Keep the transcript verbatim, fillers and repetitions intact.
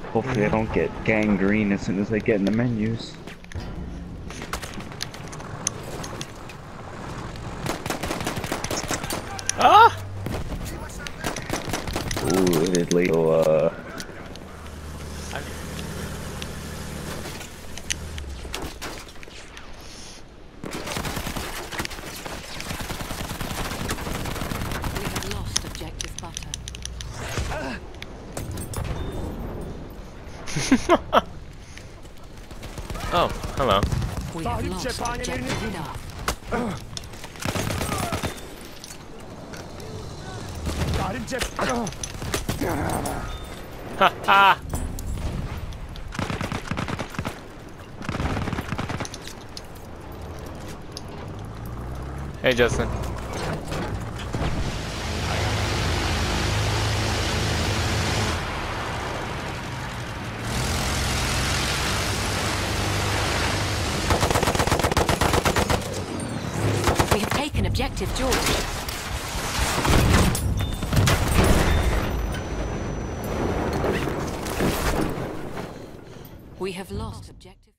Hopefully I don't get gangrene as soon as I get in the menus. Ah! Ooh, it did little, uh... We have lost objective butter. Oh, hello. We have lost objective duff. Ha ha! Hey, Justin. We have taken objective George. We have lost objective.